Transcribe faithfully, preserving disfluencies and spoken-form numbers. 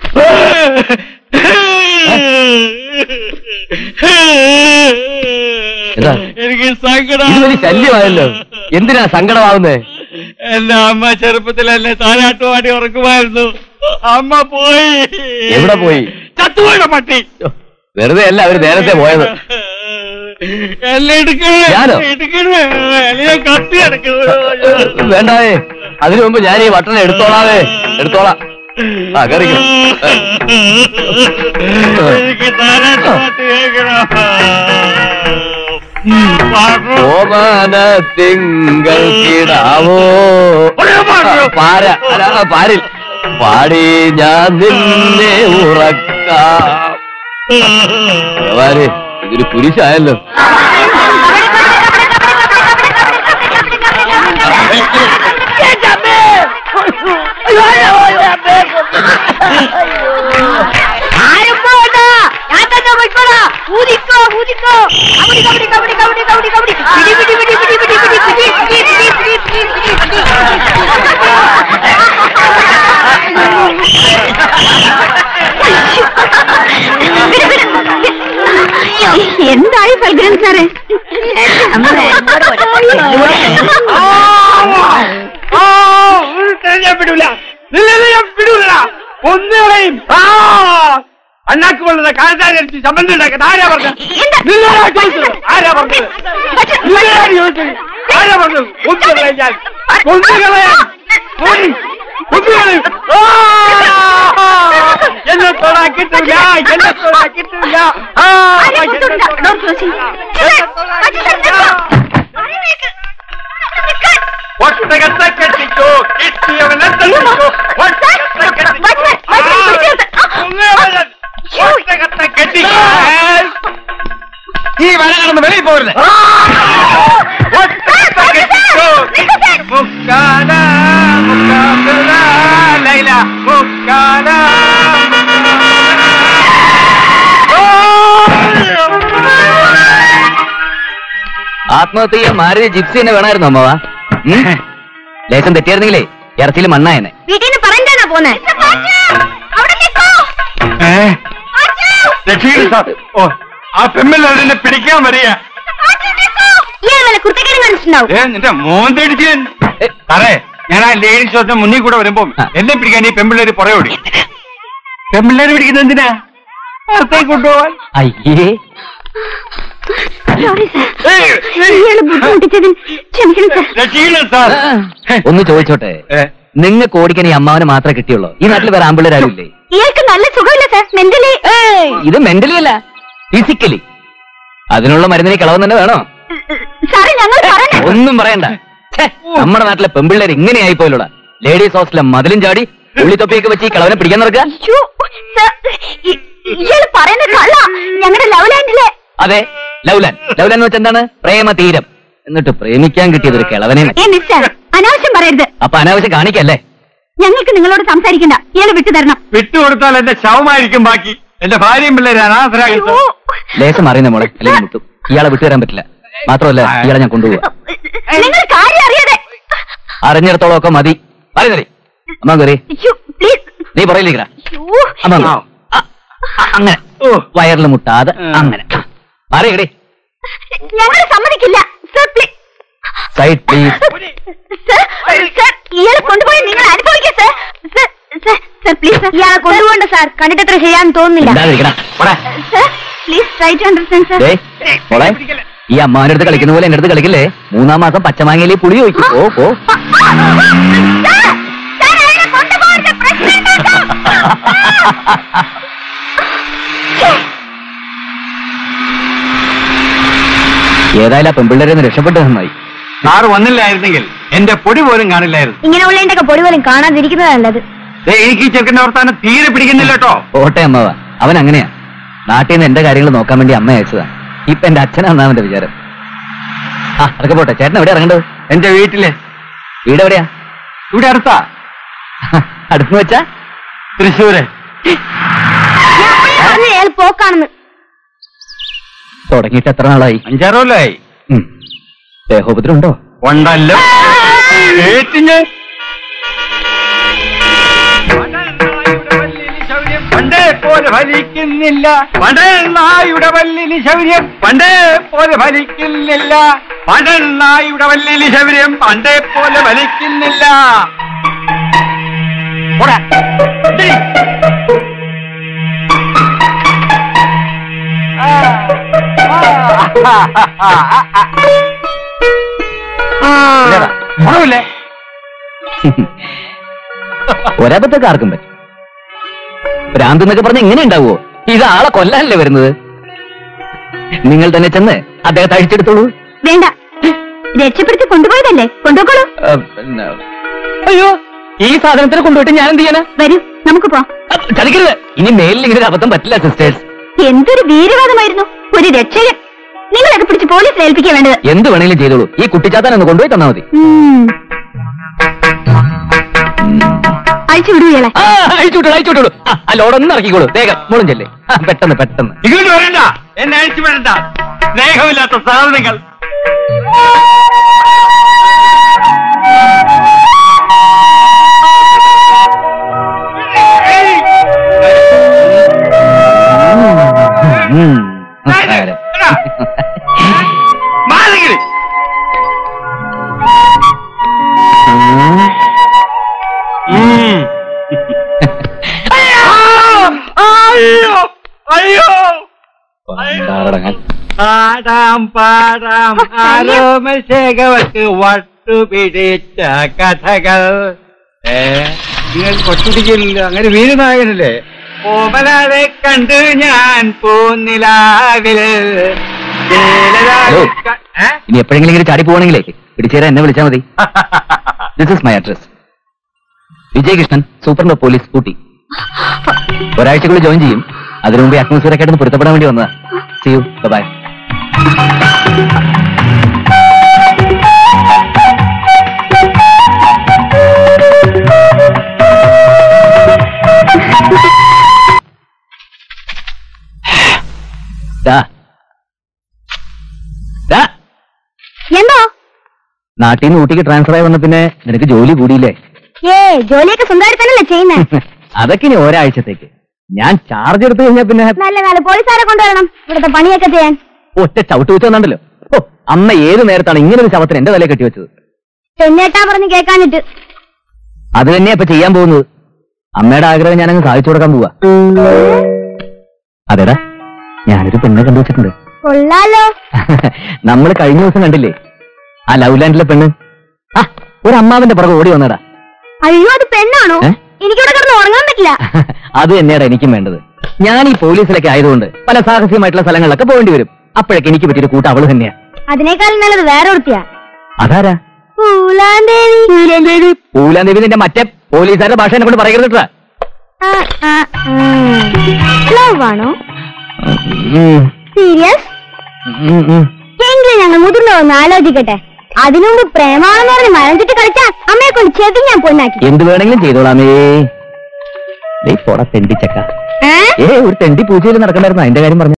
എനിക്ക് സങ്കടം. ശല്യമായല്ലോ. എന്തിനാ സങ്കടമാവുന്നേ? എന്റെ അമ്മ ചെറുപ്പത്തിൽ എന്നെ താരാട്ടുപാടി ഉറക്കുമായിരുന്നു. അമ്മ പോയി. എവിടെ പോയി? ചത്തുപോയ പട്ടി. വെറുതെ അല്ല അവര് നേരത്തെ പോയത്. എല്ലാം എടുക്കണേ എടുക്കണേ കത്തി എടുക്കണേ. വേണ്ടാവേ, അതിനു മുമ്പ് ഞാൻ ഈ വട്ടനെ എടുത്തോളാവേ. എടുത്തോളാം. ആ കറിക്കും. എനിക്ക് താരാട്ടുപാട്ട് കേൾക്കണം. ഓമാന തിങ്കൾ കിടാവോ പാര പാരിൽ പാടി ഞാൻ നിന്നെ ഉറക്കാം. ഇതൊരു കുരിശായല്ലോ. ഊതിക്കോ ഊതിക്കോ കബഡി കബഡി കബഡി കബഡി കബഡി കബഡി പിടി പിടി പിടി പിടി പിടി പിടി പിടി പിടി പിടി എന്തായി ഫൽഗ്രൻ സാറേ? വിടൂല വിടൂല ഒന്നുകളെയും അണ്ണാക്ക് കൊള്ളുന്ന കാലത്താരടിച്ച് ചമ്മന്തി ഉണ്ടാക്കാൻ ആരാ പറഞ്ഞത്? ആരാ പറഞ്ഞത്? ആരാ പറഞ്ഞത്? ഒന്നുകളെ ഞാൻ ഒന്നുകളെ ഒന്നുകളെ എന്നെ തൊടാ കിട്ടില്ല, എന്നെ തൊടാ കിട്ടില്ല. ഒട്ടകത്തെ കെട്ടിക്കോ, കിട്ടിയവനെ തട്ടിക്കോ. ഒട്ടകത്തെ കെട്ടിക്കോ. ഈ വര കടന്ന് വെളിയിൽ പോരുത്. ഒട്ടകത്തെ കെട്ടിക്കോ. മുക്കാല മുക്കാല ലൈല മുക്കാല. ആത്മഹത്യ മാരുതി ജിപ്സി തന്നെ വേണമായിരുന്നു അമ്മവാ. ലേശം തെറ്റിയായിരുന്നെങ്കിലേ ഇറച്ചിയിൽ മണ്ണായനെ. വീട്ടിൽ പറഞ്ഞാണോ പോന്നെ? ആ പെമ്മിൽ പിടിക്കാൻ വരിക. നിന്റെ മോൻ തേടിച്ച് സാറേ, ഞാൻ ആ ലേഡീസ് ഷോപ്പിന് മുന്നിൽ കൂടെ വരുമ്പോ എന്നെ പിടിക്കാൻ ഈ പെമ്പിള്ളേര് പുറകെ ഓടി. പെമ്പിള്ളേര് പിടിക്കുന്നത് എന്തിനാ? അകത്തേക്ക് കൊണ്ടുപോവാൻ. അയ്യേ ഒന്ന് ചോദിച്ചോട്ടെ, നിങ്ങൾക്ക് ഓടിക്കാൻ ഈ അമ്മാവനെ മാത്രമേ കിട്ടിയുള്ളൂ? ഈ നാട്ടിൽ വേറെ ആമ്പിള്ളേരും ഇല്ലേ? ഇയാൾക്ക് നല്ല സുഖമില്ല സാർ, മെന്റലി. ഇത് മെന്റലി അല്ല, ഫിസിക്കലി. അതിനുള്ള മരുന്നിനെ കളവൻ തന്നെ വേണോ? ഒന്നും പറയണ്ട. നമ്മുടെ നാട്ടിലെ പെമ്പിള്ളേർ ഇങ്ങനെ ആയിപ്പോയില്ല. ലേഡീസ് ഹോസ്റ്റലിലെ മതിലും ചാടി ഉള്ളിത്തൊപ്പിയൊക്കെ വെച്ച് ഈ കളവനെ പിടിക്കാൻ നടക്കുക. അതെ, ലൗലാൻ. ലൗലാൻ എന്ന് വെച്ചാൽ എന്താണ്? പ്രേമ തീരം. എന്നിട്ട് പ്രേമിക്കാൻ കിട്ടിയത് ഒരു കിളവനെ. അനാവശ്യം പറയരുത്. അപ്പൊ അനാവശ്യം കാണിക്കല്ലേ? ഞങ്ങൾക്ക് നിങ്ങളോട് സംസാരിക്കണ്ട, ഇയാളെ വിട്ടു തരണം. വിട്ടുകൊടുത്താൽ എന്റെ ശവമായിരിക്കും ബാക്കി. എന്റെ ഭാര്യയും പിള്ളേരെ അനാഥരാകും. ലേശം അറിയുന്ന മോളെ, അല്ലെങ്കിൽ മുട്ടും. ഇയാളെ വിട്ടുതരാൻ പറ്റില്ല. മാത്രമല്ല, ഇയാളെ ഞാൻ കൊണ്ടുപോവാ. അറിഞ്ഞിടത്തോളം ഒക്കെ മതി. പറയുന്നേ അമ്മ കയറി. നീ പറയില്ലേക്കടാ. അമ്മ അങ്ങനെ വയറിൽ മുട്ടാതെ അങ്ങനെ പറയടേ. ഞങ്ങൾ സമ്മതിക്കില്ല. Side please. ഇയാളെ കൊണ്ടുപോയി നിങ്ങൾ അനുഭവിക്കുക സാർ. സർ പ്ലീസ്, ഇയാളെ കൊണ്ടുപോകണ്ട സാർ. കണ്ടിട്ട് എത്ര ചെയ്യാൻ തോന്നുന്നില്ല. Please try to understand sir. ഈ അമ്മാവന്റെ അടുത്ത് കളിക്കുന്ന പോലെ എന്റെ അടുത്ത് കളിക്കില്ലേ? മൂന്നാം മാസം പച്ചമാങ്ങയിലെ പുളി ചോദിക്കും. ഓ ഓ ഏതായാലും ആ പെൺപിള്ളേരെ രക്ഷപ്പെട്ടു നന്നായി. സാറ് വന്നില്ലായിരുന്നെങ്കിൽ എന്റെ പൊടി പോലും കാണില്ലായിരുന്നു. ഇങ്ങനെയുള്ള പൊടി പോലും കാണാതിരിക്കുന്നത് നല്ലത്. എനിക്ക് ഈ ചെറുക്കന്റെ വർത്താനം തീരെ പിടിക്കുന്നില്ല കേട്ടോ. ഓട്ടെ അമ്മവ, അവൻ അങ്ങനെയാ. നാട്ടിൽ നിന്ന് എന്റെ കാര്യങ്ങൾ നോക്കാൻ വേണ്ടി അമ്മ അയച്ചതാ. ഇപ്പൊ എന്റെ അച്ഛനാണെന്നാ അവന്റെ വിചാരം. ആ അതൊക്കെ പോട്ടെ. ചേട്ടൻ എവിടെയാ ഇറങ്ങേണ്ടത്? എന്റെ വീട്ടില്. വീട് എവിടെയാ? ഇവിടെ അടുത്താ. അടുത്ത് വെച്ചാ? തൃശ്ശൂര്. പോക്കാണെന്ന് തുടങ്ങിയിട്ട് എത്ര നാളായി? അഞ്ചാറ് കൊല്ലായി. ദേഹോപദ്രം ഉണ്ടോ? ഉണ്ടല്ലോ. പണ്ടേ പോലെ ഫലിക്കുന്നില്ല. പണ്ടെണ്ണായുടെ വല്ലിന് ശൗര്യം പണ്ടേ പോലെ ഫലിക്കുന്നില്ല. പണ്ടെണ്ണായുടെ വല്ലിന് ശൗര്യം പണ്ടേ പോലെ ഫലിക്കുന്നില്ല. ഗുണമില്ലേ? ഒരബത്തൊക്കെ ആർക്കും പറ്റും. ഭ്രാന്ത് എന്നൊക്കെ പറഞ്ഞ ഇങ്ങനെ ഉണ്ടാവുമോ? ഇത് ആളെ കൊല്ലാനല്ലേ വരുന്നത്. നിങ്ങൾ തന്നെ ചെന്ന് അദ്ദേഹത്തെ അഴിച്ചെടുത്തോളൂ. വേണ്ട, രക്ഷപ്പെടുത്തി കൊണ്ടുപോയതല്ലേ, കൊണ്ടുപോക്കോളൂ. അയ്യോ, ഈ സാധനത്തിന് കൊണ്ടുപോയിട്ട് ഞാൻ എന്ത് ചെയ്യാനാ? വരൂ, നമുക്ക് പോവാം. കളിക്കരുത്. ഇനി മേലിൽ ഇങ്ങനെ ഒരു അബദ്ധം പറ്റില്ല സിസ്റ്റേഴ്സ്. എന്തൊരു വീരവാദമായിരുന്നു. ഒരു രക്ഷകൻ. നിങ്ങളൊക്കെ പിടിച്ച് പോലീസിൽ ഏൽപ്പിക്കാൻ വേണ്ടത്. എന്ത് വേണമെങ്കിലും ചെയ്തോളൂ. ഈ കുട്ടിച്ചാത്താൻ ഒന്ന് കൊണ്ടുപോയി തന്നാ മതി. അയച്ചു വിടുകയല്ലേ? അയച്ചുവിട്ടോളൂ, അയച്ചുവിട്ടോളൂ. ആ ലോഡൊന്നും ഇറക്കിക്കോളൂ. വേഗം മോളും ചെല്ലേ. പെട്ടെന്ന് പെട്ടെന്ന്. ഇങ്ങോട്ട് വരണ്ട, എന്നെ അയച്ചു വിടണ്ട. സ്നേഹമില്ലാത്ത സാധനങ്ങൾ. മാറിക്കിളി. അയ്യോ അയ്യോ പാടാം പാടാം ആരോമശേഖവർക്ക് വട്ടുപിടിച്ച കഥകൾ. ഏ നിങ്ങൾ കൊട്ടുപിടിക്കില്ല. അങ്ങനെ വീരനായകനല്ലേ? ഓമലാളെ കണ്ടു ഞാൻ പോന്നിലാവില്. ഇനി എപ്പോഴെങ്കിലും ഇങ്ങനെ ചാടി പോവാണെങ്കിലേ പിടിച്ചേരാൻ എന്നെ വിളിച്ചാൽ മതി. This is my address. Vijayakrishnan, superintendent of police, Ooty. ഒരാഴ്ചക്കുള്ളിൽ ജോയിൻ ചെയ്യും. അതിനു മുമ്പ് അറ്റ്മോസ്ഫിയർ ഒക്കെ ആയിട്ട് പൊരുത്തപ്പെടാൻ വേണ്ടി വന്നതാ. See you, bye. എന്തോ നാട്ടിൽ നിന്ന് ഊട്ടിക്ക് ട്രാൻസ്ഫർ ആയി വന്ന പിന്നെ നിനക്ക് ജോലി കൂടിയില്ലേ? ഏ ജോലിയൊക്കെ സ്വന്തമായിട്ട് തന്നെയല്ലേ ചെയ്യുന്നത്? അതൊക്കെ ഇനി ഒരാഴ്ചത്തേക്ക്. ഞാൻ ചാർജ് എടുത്തു കഴിഞ്ഞാൽ പിന്നെ നല്ല നല്ല പോലീസുകാരെ കൊണ്ടുവരണം ഇവിടുത്തെ പണിയൊക്കെ ചെയ്യാൻ. ഒറ്റ ചവിട്ട് വെച്ച് വന്നുണ്ടല്ലോ. ഓ, അമ്മ ഏത് നേരത്താണ് ഇങ്ങനെ ഒരു ശവത്തിന് എന്റെ തലയിൽ കെട്ടിവെച്ചത്? പെണ്ണേട്ടാ പറഞ്ഞ് കേൾക്കാനിട്ട്. അത് തന്നെയാ ഇപ്പൊ ചെയ്യാൻ പോകുന്നത്. അമ്മയുടെ ആഗ്രഹം ഞാനങ്ങ് സാധിച്ചു കൊടുക്കാൻ പോവാ. അതെടാ, ഞാനൊരു പെണ്ണെ കണ്ടുവച്ചിട്ടുണ്ട്. കൊള്ളാലോ. നമ്മൾ കഴിഞ്ഞ ദിവസം കണ്ടില്ലേ ആ ലവ് ലാൻഡിലെ പെണ്ണ്? ആ, ഒരു അമ്മാവിന്റെ പുറകെ ഓടി വന്നടാ. അയ്യോ, അത് പെണ്ണാണോ? എനിക്കിവിടെ കിടന്ന് ഉറങ്ങാൻ പറ്റില്ല. അത് തന്നെയാണ് എനിക്കും വേണ്ടത്. ഞാൻ ഈ പോലീസിലൊക്കെ ആയതുകൊണ്ട് പല സാഹസികമായിട്ടുള്ള സ്ഥലങ്ങളിലൊക്കെ പോകേണ്ടി വരും. അപ്പോഴൊക്കെ എനിക്ക് പറ്റിയൊരു കൂട്ടം അവള് തന്നെയാ. അതിനേക്കാളും നല്ലത് വേറെ ഒരുത്തിയാ. അതാരാ? പൂലാന്തേവി. പൂലാന്തേവി പൂലാന്തേവി നിന്റെ മറ്റേ പോലീസുകാരുടെ ഭാഷ എന്നെ കൊണ്ട് പറയരുത്. ലവ് ആണോ? സീരിയസ്? എങ്കിലും ഞങ്ങൾ മുതിർന്ന ഒന്ന് ആലോചിക്കട്ടെ. അതിനുമുമ്പ് പ്രേമാണെന്ന് പറഞ്ഞ് മരം ചുറ്റി കളിച്ചാ അമ്മയെ കൊണ്ട് ചെവി ഞാൻ പൊന്നാക്കി. എന്ത് വേണമെങ്കിലും ചെയ്തോളാമേ. തെണ്ടി ചക്ക. ഏ ഒരു തെണ്ടി പൂച്ചയിൽ നടക്കണ്ടായിരുന്നു. അതിന്റെ കാര്യം പറഞ്ഞു.